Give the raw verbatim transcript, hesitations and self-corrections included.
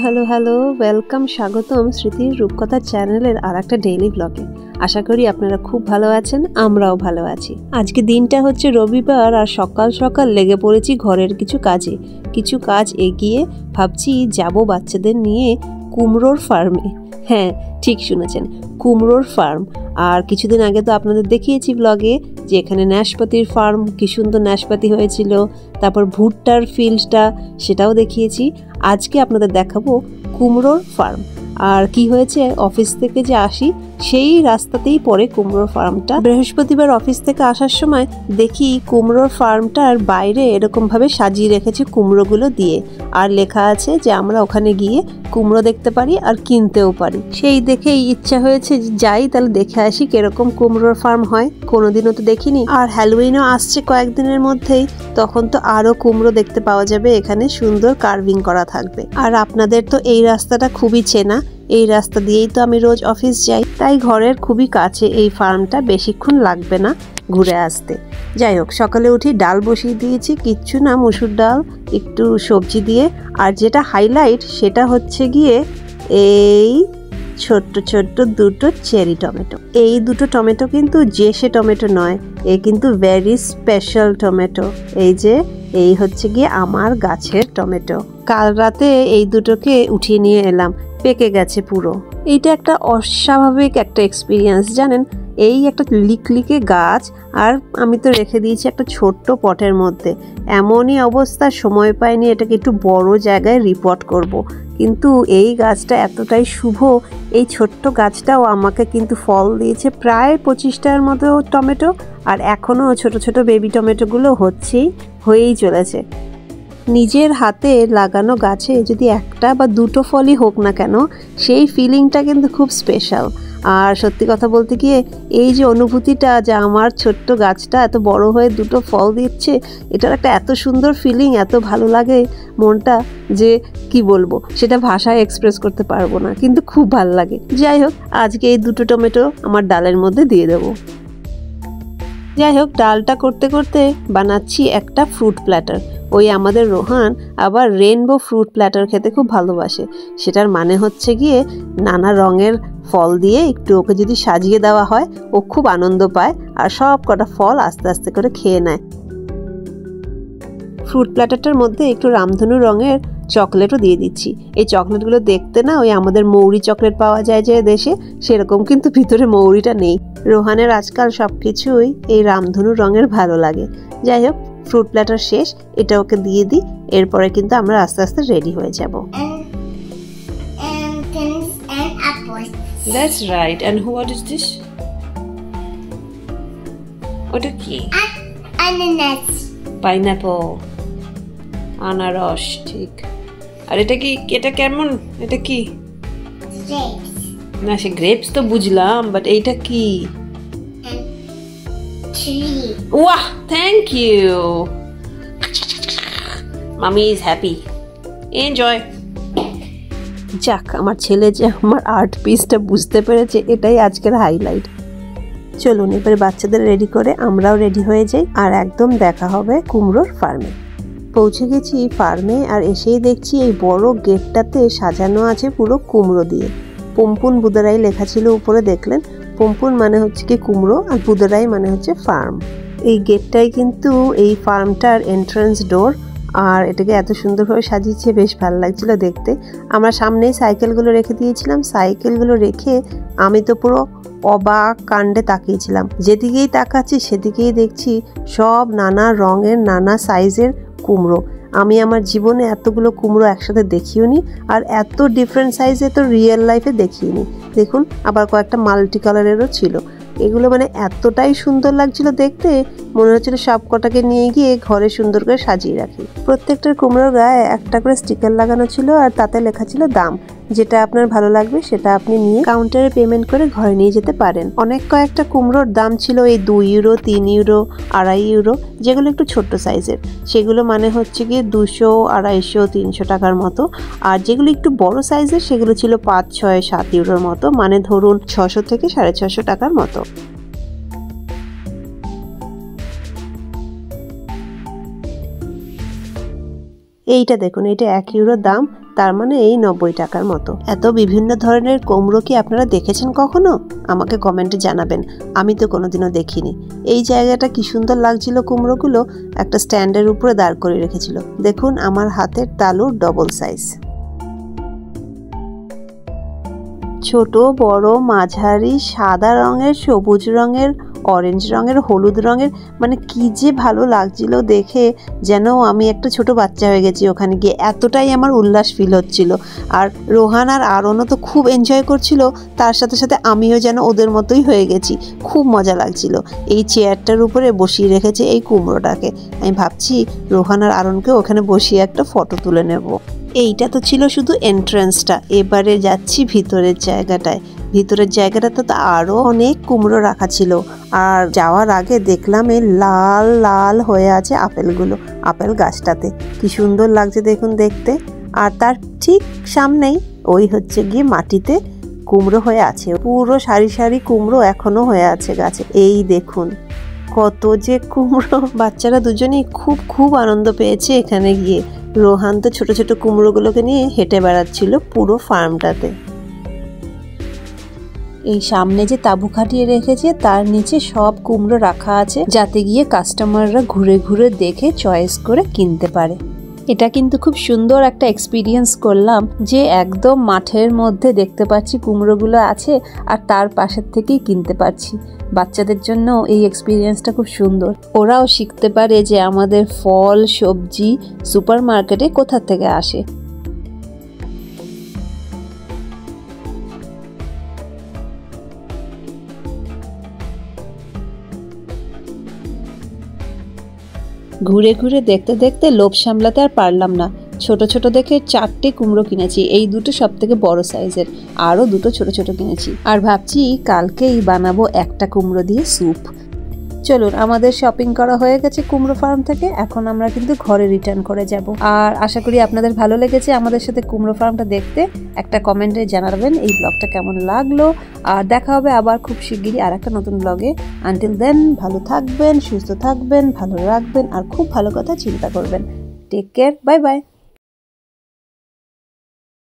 Hello hello welcome, স্বাগতম স্মৃতির রূপকথা চ্যানেলের আর একটা ডেইলি ব্লগে। আশা করি আপনারা খুব ভালো আছেন, আমরাও ভালো আছি। আজকে দিনটা হচ্ছে রবিবার, আর সকাল সকাল লেগে পড়েছি ঘরের কিছু কাজে। কিছু কাজ এগিয়ে ভাবছি যাব বাচ্চাদের নিয়ে কুমড়োর ফার্মে। হ্যাঁ, ঠিক শুনেছেন, কুমড়োর ফার্ম। আর কিছুদিন আগে তো আপনাদের দেখিয়েছি ব্লগে যে এখানে নাশপাতির ফার্ম, কি সুন্দর নাশপাতি হয়েছিল। তারপর ভুট্টার ফিল্ডটা, সেটাও দেখিয়েছি। আজকে আপনাদের দেখাবো কুমড়োর ফার্ম। আর কি হয়েছে, অফিস থেকে যে আসি সেই রাস্তাতেই পড়ে কুমড়োর ফার্মটা। বৃহস্পতিবার অফিস থেকে আসার সময় দেখি কুমড়োর ফার্মটার বাইরে এরকমভাবে সাজিয়ে রেখেছে কুমড়োগুলো দিয়ে, আর লেখা আছে যে আমরা ওখানে গিয়ে কুমড়ো দেখতে পারি আর কিনতেও পারি। সেই দেখেই ইচ্ছা হয়েছে যাই, তাহলে দেখে আসি কিরকম কুমড়োর ফার্ম হয়, কোনোদিনও তো দেখিনি। আর হ্যালোউইনও আসছে কয়েকদিনের মধ্যেই, তখন তো আরো কুমড়ো দেখতে পাওয়া যাবে। এখানে সুন্দর কার্ভিং করা থাকবে। আর আপনাদের তো এই রাস্তাটা খুবই চেনা, এই রাস্তা দিয়েই তো আমি রোজ অফিস যাই, তাই ঘরের খুবই কাছে এই ফার্মটা, বেশিক্ষণ লাগবে না ঘুরে আসতে। যাই হোক, সকালে উঠি ডাল বসিয়ে দিয়েছি, কিচ্ছু না, মুসুর ডাল একটু সবজি দিয়ে। আর যেটা হাইলাইট সেটা হচ্ছে গিয়ে এই ছোট্ট ছোট্ট দুটো চেরি টমেটো। এই দুটো টমেটো কিন্তু যে সে টমেটো নয়, এ কিন্তু ভেরি স্পেশাল টমেটো। এই যে এই হচ্ছে গিয়ে আমার গাছের টমেটো। কাল রাতে এই দুটোকে উঠিয়ে নিয়ে এলাম, পেকে গেছে পুরো। এইটা একটা অস্বাভাবিক একটা এক্সপিরিয়েন্স, জানেন। এই একটা লিকলিকে গাছ, আর আমি তো রেখে দিয়েছি একটা ছোট্ট পটের মধ্যে। এমনই অবস্থা, সময় পাইনি এটাকে একটু বড় জায়গায় রিপোর্ট করব। কিন্তু এই গাছটা এতটাই শুভ, এই ছোট্ট গাছটাও আমাকে কিন্তু ফল দিয়েছে প্রায় পঁচিশটার মতো টমেটো। আর এখনও ছোট ছোট বেবি টমেটোগুলো হচ্ছেই, হয়েই চলেছে। নিজের হাতে লাগানো গাছে যদি একটা বা দুটো ফলই হোক না কেন, সেই ফিলিংটা কিন্তু খুব স্পেশাল। আর সত্যি কথা বলতে গিয়ে এই যে অনুভূতিটা, যে আমার ছোট্ট গাছটা এত বড় হয়ে দুটো ফল দিচ্ছে, এটার একটা এত সুন্দর ফিলিং, এত ভালো লাগে মনটা, যে কি বলবো, সেটা ভাষায় এক্সপ্রেস করতে পারবো না, কিন্তু খুব ভালো লাগে। যাই হোক, আজকে এই দুটো টমেটো আমার ডালের মধ্যে দিয়ে দেবো। যাই হোক, ডালটা করতে করতে বানাচ্ছি একটা ফ্রুট প্ল্যাটার। ওই আমাদের রোহান আবার রেনবো ফ্রুট প্ল্যাটার খেতে খুব ভালোবাসে। সেটার মানে হচ্ছে গিয়ে নানা রঙের ফল দিয়ে একটু ওকে যদি সাজিয়ে দেওয়া হয়, ও খুব আনন্দ পায় আর সব কটা ফল আস্তে আস্তে করে খেয়ে নেয়। ফ্রুট প্ল্যাটারটার মধ্যে একটু রামধনু রঙের চকলেটও দিয়ে দিচ্ছি। এই চকলেটগুলো দেখতে না ওই আমাদের মৌরি চকলেট পাওয়া যায় যে দেশে, সেরকম, কিন্তু ভিতরে মৌরিটা নেই। রোহানের আজকাল সব কিছুই এই রামধনু রঙের ভালো লাগে। যাই হোক, ফ্রুট প্ল্যাটার শেষ, এটা ওকে দিয়ে দিই, এরপরে কিন্তু আমরা আস্তে আস্তে রেডি হয়ে যাব। That's right. And what is this? ওটা কি? Ananas. Pineapple. আনারস, ঠিক। আর এটা কি? এটা কেমন? এটা কি? Grapes. না, সে গ্রেপস তো বুঝলাম, বাট এইটা কি? Tree. Wow, thank you. Mommy is happy. Enjoy. যাক, আমার ছেলে যে আমার আর্ট পিসটা বুঝতে পেরেছে, এটাই আজকের হাইলাইট। চলুন এবারে বাচ্চাদের রেডি করে আমরাও রেডি হয়ে যাই, আর একদম দেখা হবে কুমড়োর ফার্মে। পৌঁছে গেছি ফার্মে, আর এসেই দেখছি এই বড় গেটটাতে সাজানো আছে পুরো কুমড়ো দিয়ে। পম্পুন বুদারাই লেখা ছিল উপরে, দেখলেন? পম্পুন মানে হচ্ছে কি কুমড়ো, আর বুদারাই মানে হচ্ছে ফার্ম। এই গেটটাই কিন্তু এই ফার্মটার এন্ট্রান্স ডোর, আর এটাকে এত সুন্দরভাবে সাজিয়েছে, বেশ ভালো লাগছিল দেখতে। আমরা সামনেই সাইকেলগুলো রেখে দিয়েছিলাম। সাইকেলগুলো রেখে আমি তো পুরো অবাক কাণ্ডে তাকিয়েছিলাম। যেদিকেই তাকাচ্ছি সেদিকেই দেখছি সব নানা রঙের, নানা সাইজের কুমড়ো। আমি আমার জীবনে এতগুলো কুমড়ো একসাথে দেখিও নি, আর এত ডিফারেন্ট সাইজে তো রিয়েল লাইফে দেখিনি। দেখুন, আবার কয়েকটা মাল্টি কালারেরও ছিল। এগুলো মানে এতটাই সুন্দর লাগছিল দেখতে, মনে হচ্ছিল সব কটাকে নিয়ে গিয়ে ঘরে সুন্দর করে সাজিয়ে রাখি। প্রত্যেকটার কুমড়োর গায়ে একটা করে স্টিকার লাগানো ছিল, আর তাতে লেখা ছিল দাম। যেটা আপনার ভালো লাগবে সেটা আপনি নিয়ে কাউন্টারে পেমেন্ট করে ঘরে নিয়ে যেতে পারেন। অনেক কয়েকটা কুমড়োর দাম ছিল এই দুই ইউরো, তিন ইউরো, আড়াই ইউরো, যেগুলো একটু ছোট্ট সাইজের, সেগুলো মানে হচ্ছে গিয়ে দুশো, আড়াইশো, তিনশো টাকার মতো। আর যেগুলো একটু বড় সাইজের সেগুলো ছিল পাঁচ, ছয়, সাত ইউরোর মতো, মানে ধরুন ছশো থেকে সাড়ে ছশো টাকার মতো। এইটা দেখুন, এটা এক ইউরো দাম, তার মানে এই নব্বই টাকার মতো। এত বিভিন্ন ধরনের কুমড়ো কি আপনারা দেখেছেন কখনো? আমাকে কমেন্টে জানাবেন, আমি তো কোনোদিনও দেখিনি। এই জায়গাটা কি সুন্দর লাগছিল, কুমড়োগুলো একটা স্ট্যান্ডের উপরে দাঁড় করে রেখেছিল। দেখুন আমার হাতের তালুর ডবল সাইজ। ছোট বড় মাঝারি, সাদা রঙের, সবুজ রঙের, অরেঞ্জ রঙের, হলুদ রঙের, মানে কি যে ভালো লাগছিল দেখে, যেন আমি একটা ছোট বাচ্চা হয়ে গেছি ওখানে গিয়ে। এতটাই আমার উল্লাস ফিল হচ্ছিল। আর রোহান আর আরনও তো খুব এনজয় করছিল, তার সাথে সাথে আমিও যেন ওদের মতোই হয়ে গেছি। খুব মজা লাগছিল। এই চেয়ারটার উপরে বসিয়ে রেখেছে এই কুমড়োটাকে। আমি ভাবছি রোহান আর আরনকে ওখানে বসিয়ে একটা ফটো তুলে নেব। এইটা তো ছিল শুধু এন্ট্রান্সটা, এবারে যাচ্ছি ভিতরের জায়গাটায়। ভিতরের জায়গাটাতে তো আরও অনেক কুমড়ো রাখা ছিল। আর যাওয়ার আগে দেখলাম এই লাল লাল হয়ে আছে আপেলগুলো, আপেল গাছটাতে। কি সুন্দর লাগছে দেখুন দেখতে। আর তার ঠিক সামনেই ওই হচ্ছে গিয়ে মাটিতে কুমড়ো হয়ে আছে, পুরো সারি সারি কুমড়ো এখনো হয়ে আছে গাছে। এই দেখুন কত যে কুমড়ো। বাচ্চারা দুজনেই খুব খুব আনন্দ পেয়েছে এখানে গিয়ে। রোহান তো ছোট ছোট কুমড়োগুলোকে নিয়ে হেঁটে বেড়াচ্ছিল পুরো ফার্মটাতে। এই সামনে যে তাঁবু খাটিয়ে রেখেছে তার নিচে সব কুমড়ো রাখা আছে, যাতে গিয়ে কাস্টমাররা ঘুরে ঘুরে দেখে চয়েস করে কিনতে পারে। এটা কিন্তু খুব সুন্দর একটা এক্সপিরিয়েন্স করলাম, যে একদম মাঠের মধ্যে দেখতে পাচ্ছি কুমড়োগুলো আছে আর তার পাশের থেকেই কিনতে পারছি। বাচ্চাদের জন্য এই এক্সপিরিয়েন্সটা খুব সুন্দর। ওরাও শিখতে পারে যে আমাদের ফল সবজি সুপার মার্কেটে কোথা থেকে আসে। ঘুরে ঘুরে দেখতে দেখতে লোভ সামলাতে আর পারলাম না। ছোট ছোট দেখে চারটে কুমড়ো কিনেছি, এই দুটো সব থেকে বড় সাইজের, আরও দুটো ছোট ছোট কিনেছি। আর ভাবছি কালকেই বানাবো একটা কুমড়ো দিয়ে স্যুপ। চলুন, আমাদের শপিং করা হয়ে গেছে কুমড়ো ফার্ম থেকে, এখন আমরা কিন্তু ঘরে রিটার্ন করে যাব। আর আশা করি আপনাদের ভালো লেগেছে আমাদের সাথে কুমড়ো ফার্মটা দেখতে। একটা কমেন্টে জানাবেন এই ব্লগটা কেমন লাগলো। আর দেখা হবে আবার খুব শিগগিরই আর একটা নতুন ব্লগে। আনটিল দেন ভালো থাকবেন, সুস্থ থাকবেন, ভালো রাখবেন আর খুব ভালো কথা চিন্তা করবেন। Take care, bye by.